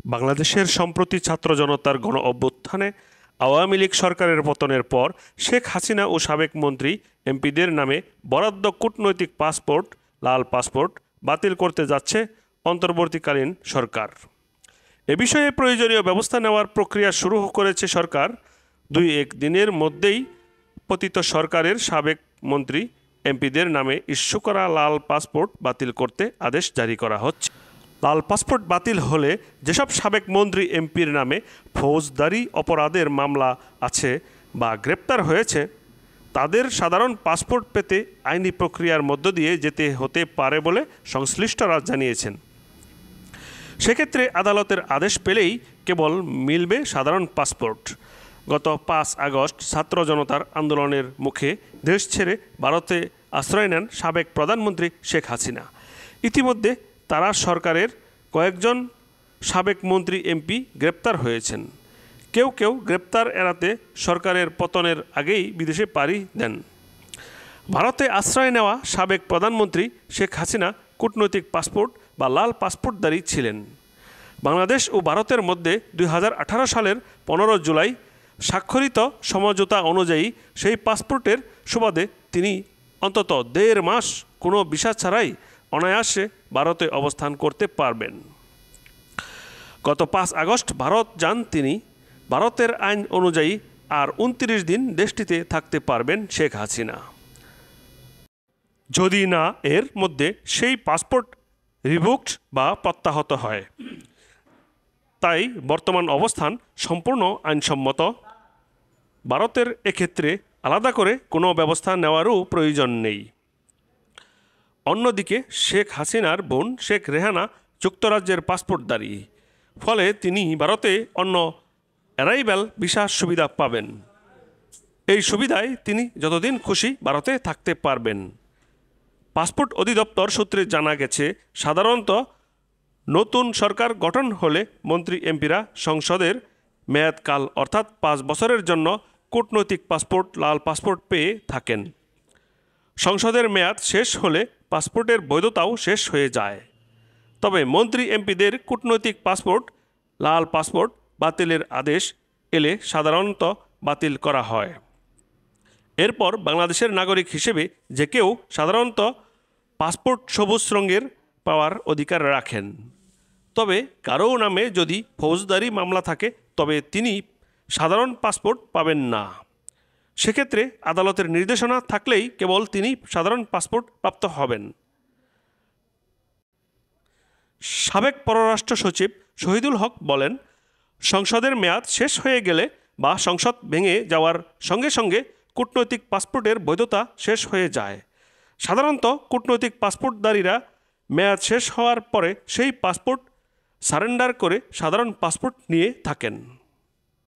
বাংলাদেশের সম্প্রতি ছাত্র জনতার গণ অভ্যুত্থানে আওয়ামী লীগ সরকারের পতনের পর শেখ হাসিনা ও সাবেক মন্ত্রী এমপিদের নামে বরাদ্দ কূটনৈতিক পাসপোর্ট লাল পাসপোর্ট বাতিল করতে যাচ্ছে অন্তর্বর্তীকালীন সরকার। এ বিষয়ে প্রয়োজনীয় ব্যবস্থা নেওয়ার প্রক্রিয়া শুরু করেছে সরকার। 2-1 দিনের মধ্যেই পতিত সরকারের সাবেক মন্ত্রী এমপিদের নামে ইস্যু করা লাল পাসপোর্ট বাতিল করতে আদেশ জারি করা হচ্ছে। লাল পাসপোর্ট বাতিল হলে যেসব সাবেক মন্ত্রী এমপির নামে ফৌজদারি অপরাধের মামলা আছে বা গ্রেপ্তার হয়েছে তাদের সাধারণ পাসপোর্ট পেতে আইনি প্রক্রিয়ার মধ্য দিয়ে যেতে হতে পারে বলে সংশ্লিষ্টরা জানিয়েছেন। সেক্ষেত্রে আদালতের আদেশ পেলেই কেবল মিলবে সাধারণ পাসপোর্ট। গত 5 আগস্ট ছাত্র জনতার আন্দোলনের মুখে দেশ ছেড়ে ভারতে আশ্রয় নেন সাবেক প্রধানমন্ত্রী শেখ হাসিনা। ইতিমধ্যে তারা সরকারের কয়েকজন সাবেক মন্ত্রী এমপি গ্রেপ্তার হয়েছেন। কেউ কেউ গ্রেপ্তার এড়াতে সরকারের পতনের আগেই বিদেশে পাড়ি দেন। ভারতে আশ্রয় নেওয়া সাবেক প্রধানমন্ত্রী শেখ হাসিনা কূটনৈতিক পাসপোর্ট বা লাল পাসপোর্টধারী ছিলেন। বাংলাদেশ ও ভারতের মধ্যে 2018 সালের 15 জুলাই স্বাক্ষরিত সমঝোতা অনুযায়ী সেই পাসপোর্টের সুবাদে তিনি অন্তত 1.5 মাস কোনো ভিসা ছাড়াই অনায়াসে ভারতে অবস্থান করতে পারবেন। গত 5 আগস্ট ভারত যান তিনি। ভারতের আইন অনুযায়ী আর 29 দিন দেশটিতে থাকতে পারবেন শেখ হাসিনা, যদি না এর মধ্যে সেই পাসপোর্ট রিভোকড বা প্রত্যাহত হয়। তাই বর্তমান অবস্থান সম্পূর্ণ আইনসম্মত। ভারতের এক্ষেত্রে আলাদা করে কোনো ব্যবস্থা নেওয়ারও প্রয়োজন নেই। অন্যদিকে শেখ হাসিনার বোন শেখ রেহানা যুক্তরাজ্যের পাসপোর্টধারী, ফলে তিনি ভারতে অন্য অ্যারাইভাল ভিসা সুবিধা পাবেন। এই সুবিধায় তিনি যতদিন খুশি ভারতে থাকতে পারবেন। পাসপোর্ট অধিদপ্তর সূত্রে জানা গেছে, সাধারণত নতুন সরকার গঠন হলে মন্ত্রী এমপিরা সংসদের মেয়াদকাল অর্থাৎ 5 বছরের জন্য কূটনৈতিক পাসপোর্ট লাল পাসপোর্ট পেয়ে থাকেন। সংসদের মেয়াদ শেষ হলে পাসপোর্টের বৈধতাও শেষ হয়ে যায়। তবে মন্ত্রী এমপিদের কূটনৈতিক পাসপোর্ট লাল পাসপোর্ট বাতিলের আদেশ এলে সাধারণত বাতিল করা হয়। এরপর বাংলাদেশের নাগরিক হিসেবে যে কেউ সাধারণত পাসপোর্ট সবুজ রঙের পাওয়ার অধিকার রাখেন। তবে কারো নামে যদি ফৌজদারি মামলা থাকে তবে তিনি সাধারণ পাসপোর্ট পাবেন না। সেক্ষেত্রে আদালতের নির্দেশনা থাকলেই কেবল তিনি সাধারণ পাসপোর্ট প্রাপ্ত হবেন। সাবেক পররাষ্ট্র সচিব শহীদুল হক বলেন, সংসদের মেয়াদ শেষ হয়ে গেলে বা সংসদ ভেঙে যাওয়ার সঙ্গে সঙ্গে কূটনৈতিক পাসপোর্টের বৈধতা শেষ হয়ে যায়। সাধারণত কূটনৈতিক পাসপোর্টধারীরা মেয়াদ শেষ হওয়ার পরে সেই পাসপোর্ট সারেন্ডার করে সাধারণ পাসপোর্ট নিয়ে থাকেন।